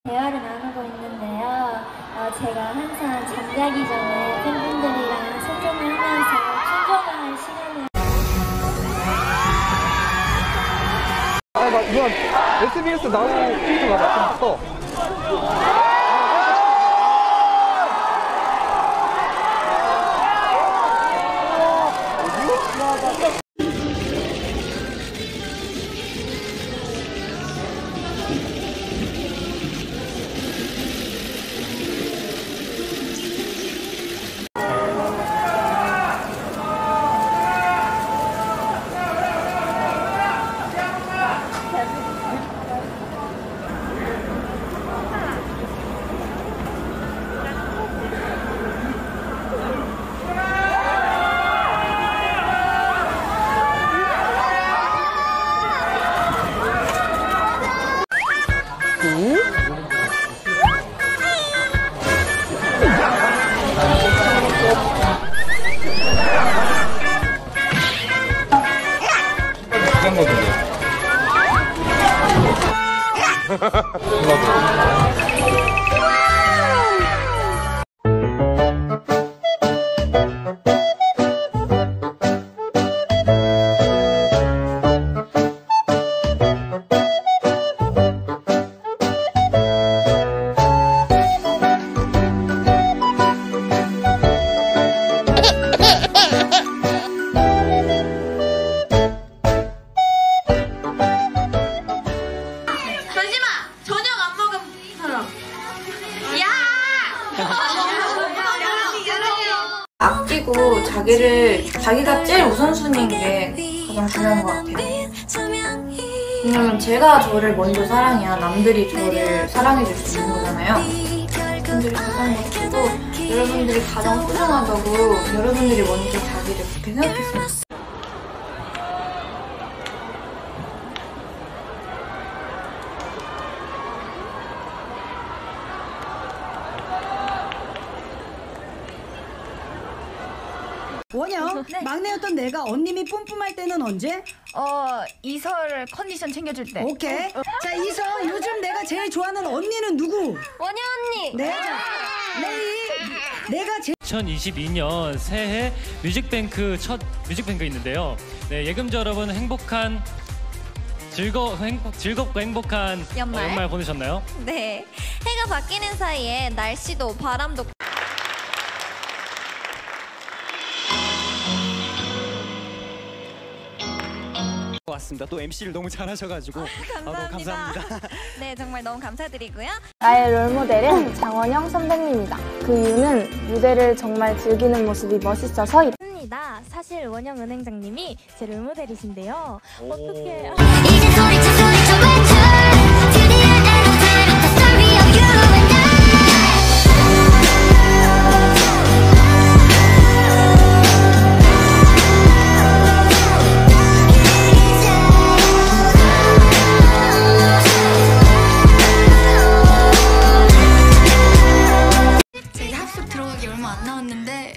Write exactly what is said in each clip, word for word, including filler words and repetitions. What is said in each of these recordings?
대화를 나누고 있는데요. 어, 제가 항상 잠자기 전에 팬분들이랑 소통을 하면서 충전을 할 시간을. 아, 나 이거 에스비에스 나오는 퀴즈가 나 좀 떠. 아끼고 자기를 자기가 제일 우선순위인 게 가장 중요한 것 같아요. 왜냐면 제가 저를 먼저 사랑해야 남들이 저를 사랑해줄 수 있는 거잖아요. 여러분들이 가장 멋지고 여러분들이 가장 소중하다고 여러분들이 먼저 자기를 그렇게 생각했으면 좋겠어요. 원영, 네. 막내였던 내가 언님이 뿜뿜할 때는 언제? 어, 이설 컨디션 챙겨줄 때. 오케이. 자, 이설, 요즘 내가 제일 좋아하는 언니는 누구? 원영 언니! 네. 레이, 내가 제일 이천이십이 년 새해 뮤직뱅크 첫 뮤직뱅크 있는데요. 네, 예금자 여러분 행복한 즐거, 행복, 즐겁고 행복한 연말? 어, 연말 보내셨나요? 네. 해가 바뀌는 사이에 날씨도 바람도 왔습니다. 또 엠씨를 너무 잘하셔가지고 아, 감사합니다. 아, 감사합니다. 네, 정말 너무 감사드리고요. 나의 롤모델은 장원영 선배님이다. 그 이유는 무대를 정말 즐기는 모습이 멋있어서 입니다. 사실 원영 은행장님이 제 롤모델이신데요. 어떻게? 이제 소리쳐 소리쳐 외쳐 드디어 나는 들은 the story of you and I. 제가 합숙 들어가기 얼마 안 남았는데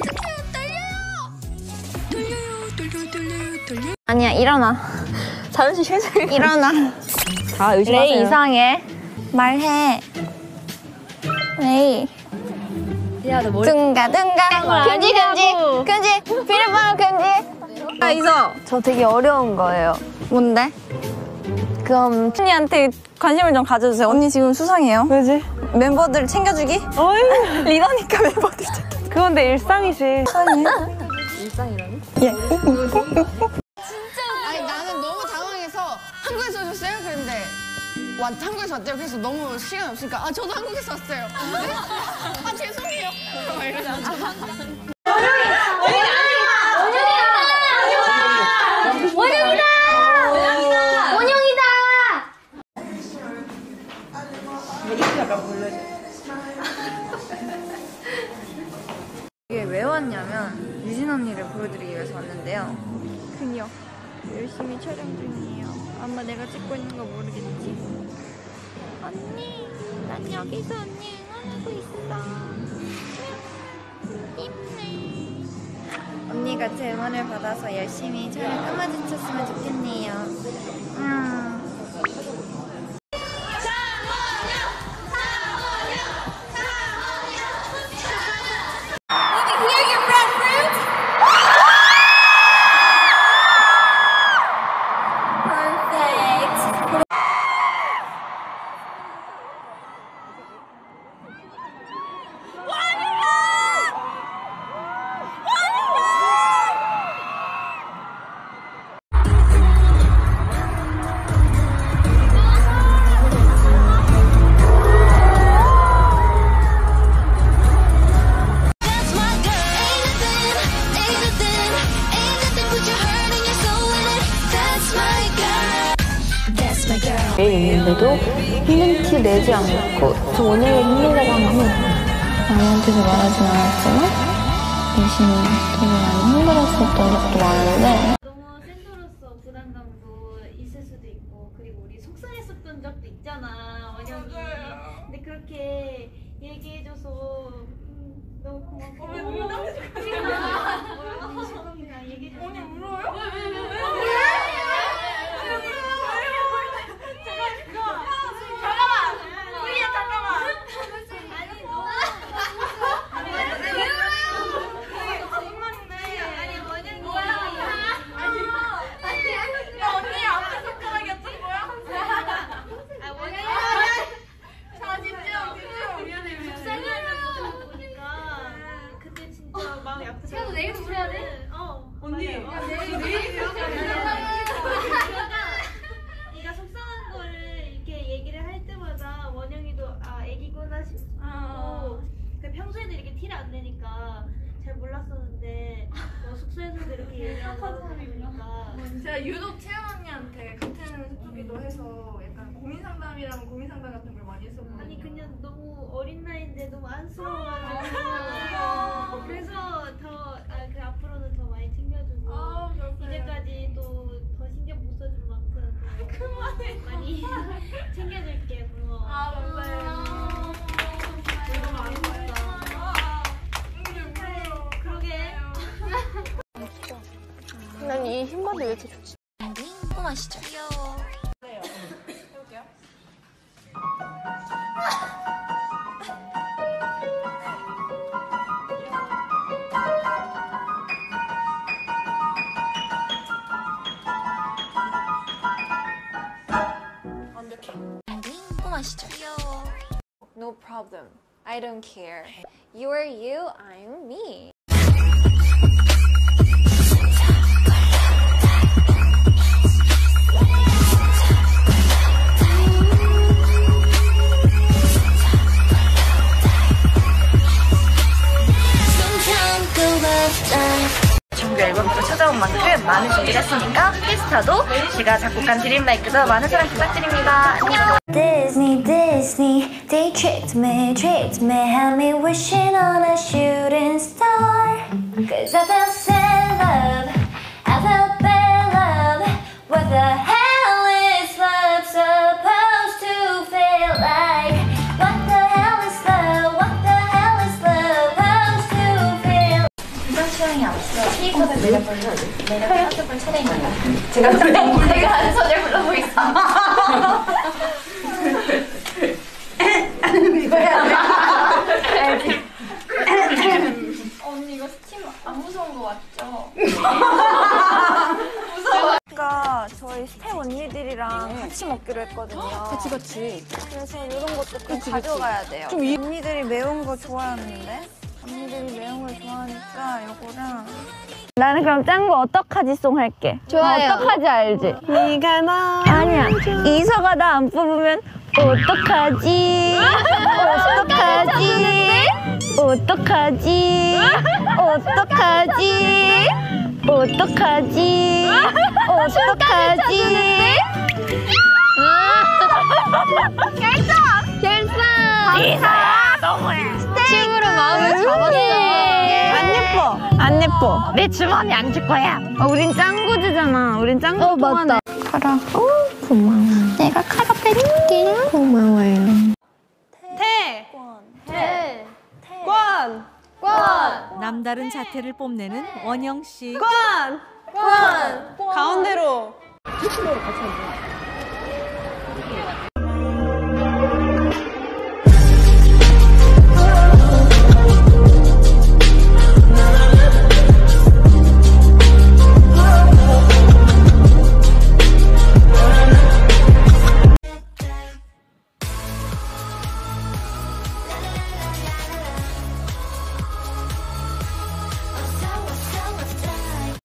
아니야, 일어나. 잠시 휴식. 일어나. 다 의심하세요. 레이 이상해. 말해. 레이. 야, 너 머리. 둥가 둥가. 금지 금지. 금지. 비밀번호 금지. 아, 이서. 저 되게 어려운 거예요. 뭔데? 그럼 언니한테 관심을 좀 가져주세요. 언니 지금 수상해요. 왜지? 멤버들 챙겨주기? 어이. 리더니까 멤버들 챙겨주기. 그건 내 일상이지. 일상이라니? 예. 아니 나는 너무 당황해서 한국에서 오셨어요? 그런데 와 한국에서 왔대요. 그래서 너무 시간 없으니까 아 저도 한국에서 왔어요. 네? 아 죄송해요. 막 이러자. 이게 왜 왔냐면 유진 언니를 보여드리기 위해서 왔는데요. 그녀 열심히 촬영 중이에요. 아마 내가 찍고 있는 거 모르겠지. 언니, 난 여기서 언니 응원하고 있어. 힘내. 언니가 제 응원을 받아서 열심히 촬영 끝마주쳤으면 좋겠네요. 음. 장원영 있는데도 힘든 티 내지 않고 저 원영이 힘들다고 하면 남한테도 말하진 않았지만 열심히 되게 많이 힘들었었던 적도 많은데 너무 센터로서 부담감도 있을 수도 있고 그리고 우리 속상했었던 적도 있잖아 원영이. 근데 그렇게 얘기해줘서 음, 너무 고맙고. 왜 울어? 그냥 얘기해줘서. 언니 울어요? 왜 왜 왜 왜? 그래도 내일도 그래야 돼? 어. 언니. 야, 내일 내일 네가 속상한 거를 이렇게 얘기를 할 때마다 원영이도 아 애기구나 싶고 아. 그 평소에는 이렇게 티를 안 내니까 잘 몰랐었는데 너 숙소에서도 이렇게 얘기하고 그러니까 제가 유독 채연 언니한테 같은 숙소기도 해서 약간 고민 상담이랑 고민 상담 같은 걸 많이 했었거든요. 아니 그냥 너무 어린 나이인데 너무 안쓰러워가지고 그래서 더 아, 그 앞으로는 더 많이 챙겨주고 아, 이제까지 또 더 신경 못 써준 만큼 그만해 많이 챙겨줄게. 고마워. 아 감사해요. 너무 많이 봤다. 그러게. 난 이 흰바지 왜 이렇게 좋지? 궁금하시죠? 귀여워. 해볼게요. 궁금하시죠? 귀여워. No problem. I don't care. You are you, I'm me. 정규 앨범으로 찾아온 만큼 많은 준비를 했으니까 피스타도 제가 작곡한 드림라이크도 많은 사랑 부탁드립니다. 안녕! Disney, Disney, they tricked me, tricked me, had me wishing on a shooting star. Cause I felt sad love, I felt bad love. What the hell is love supposed to feel like? What the hell is love, what the hell is love supposed to feel? 이번 시간이 앞서 K-팝을 내가 부르는 내가 연습을 차례입니다. 제가 내가 한 소절 불러보겠습니다. 이거 해야 돼. 알지? 언니 이거 스팀 안 무서운 거 맞죠? 무서워. 아까 저희 스텝 언니들이랑 같이 먹기로 했거든요. 그치 그치. 그래서 이런 것도 꼭 가져가야 돼요. 좀 이... 언니들이 매운 거 좋아하는데? 언니들이 매운 걸 좋아하니까 요거랑 나는 그럼 짱구 어떡하지 송 할게. 좋아요. 어떡하지 알지? 네가 나 아니야. 이서가 나 안 뽑으면 어떡하지? 어떡하지? 어떡하지? 어떡하지? 어떡하지? 어떡하지? 결정! 결정! 이서야 너무해. 친구로 마음을 잡았어. 안 예뻐. 안 예뻐. 내 주머니 안 줄 거야. 어, 우린 짱구즈잖아. 우린 짱구 어, 맞다. 카라. 어, 고마워. 내가 카라 빼줄게. 고마워요. 태! 태. 권! 권. 남다른 자태를 뽐내는 원영 씨. 권! 권. 가운데로. 같이 앉아.